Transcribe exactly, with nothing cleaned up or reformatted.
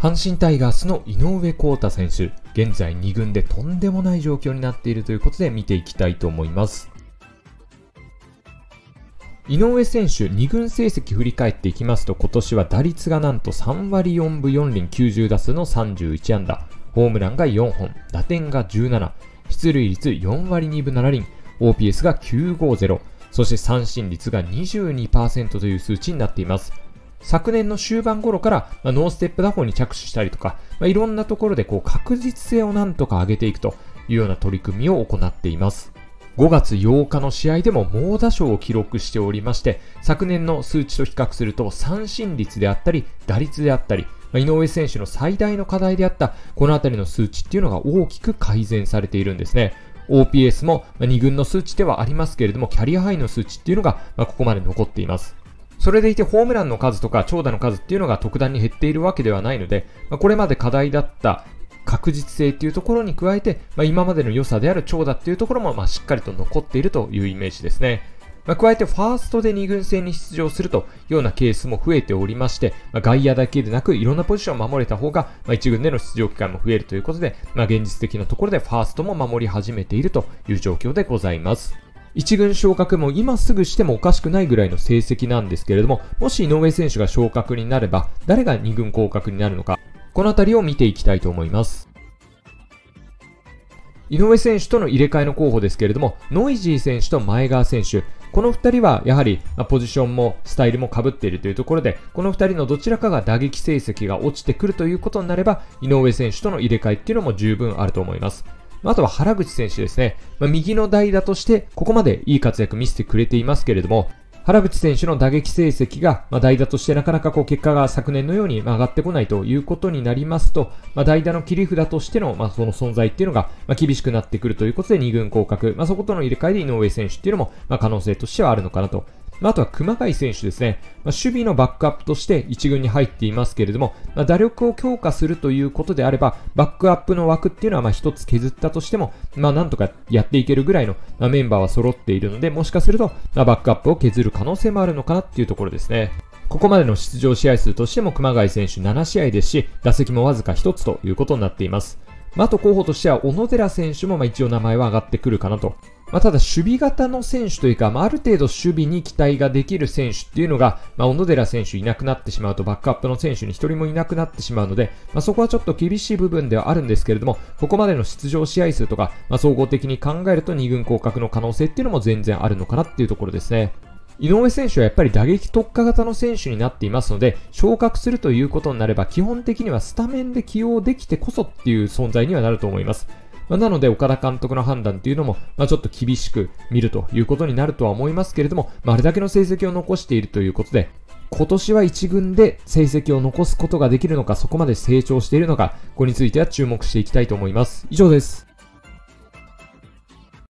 阪神タイガースの井上康太選手、現在に軍でとんでもない状況になっているということで見ていきたいと思います。井上選手、に軍成績振り返っていきますと、今年は打率がなんとさんわりよんぶよんりんきゅうじゅうだすうのさんじゅういちあんだ、ホームランがよんほん、打点がじゅうなな、出塁率よんわりにぶななりん、オーピーエス がきゅうごーぜろ、そして三振率が にじゅうにパーセント という数値になっています。昨年の終盤頃から、まあ、ノーステップ打法に着手したりとか、まあ、いろんなところでこう確実性をなんとか上げていくというような取り組みを行っています。ごがつようかの試合でも猛打賞を記録しておりまして、昨年の数値と比較すると三振率であったり打率であったり、まあ、井上選手の最大の課題であったこのあたりの数値っていうのが大きく改善されているんですね。オーピーエス もに軍の数値ではありますけれども、キャリアハイの数値っていうのがここまで残っています。それでいてホームランの数とか長打の数っていうのが特段に減っているわけではないので、これまで課題だった確実性っていうところに加えて、今までの良さである長打っていうところもしっかりと残っているというイメージですね。加えてファーストでに軍戦に出場するというようなケースも増えておりまして、外野だけでなくいろんなポジションを守れた方がいち軍での出場機会も増えるということで、現実的なところでファーストも守り始めているという状況でございます。いち軍昇格も今すぐしてもおかしくないぐらいの成績なんですけれども、もし井上選手が昇格になれば誰がに軍降格になるのか、このあたりを見ていきたいと思います。井上選手との入れ替えの候補ですけれども、ノイジー選手と前川選手、このふたりはやはりポジションもスタイルも被っているというところで、このふたりのどちらかが打撃成績が落ちてくるということになれば、井上選手との入れ替えっていうのも十分あると思います。あとは原口選手ですね。まあ、右の代打としてここまでいい活躍見せてくれていますけれども、原口選手の打撃成績が、まあ、代打としてなかなかこう結果が昨年のように上がってこないということになりますと、まあ、代打の切り札としての、まあ、その存在っていうのが、まあ、厳しくなってくるということでに軍降格、まあ、そことの入れ替えで井上選手っていうのも、まあ、可能性としてはあるのかなと。あとは熊谷選手ですね。まあ、守備のバックアップとしていち軍に入っていますけれども、まあ、打力を強化するということであれば、バックアップの枠っていうのはまあ一つ削ったとしても、まあなんとかやっていけるぐらいのメンバーは揃っているので、もしかするとバックアップを削る可能性もあるのかなっていうところですね。ここまでの出場試合数としても熊谷選手ななしあいですし、打席もわずかひとつということになっています。まあ、あと候補としては小野寺選手もまあ一応名前は上がってくるかなと。まあ、ただ守備型の選手というか、まあ、ある程度守備に期待ができる選手っていうのが、まあ、小野寺選手いなくなってしまうとバックアップの選手に一人もいなくなってしまうので、まあ、そこはちょっと厳しい部分ではあるんですけれども、ここまでの出場試合数とか、まあ、総合的に考えるとに軍降格の可能性っていうのも全然あるのかなっていうところですね。井上選手はやっぱり打撃特化型の選手になっていますので、昇格するということになれば基本的にはスタメンで起用できてこそっていう存在にはなると思います。まあ、なので岡田監督の判断っていうのも、まあ、ちょっと厳しく見るということになるとは思いますけれども、まあ、あれだけの成績を残しているということで、今年はいち軍で成績を残すことができるのか、そこまで成長しているのか、ここについては注目していきたいと思います。以上です。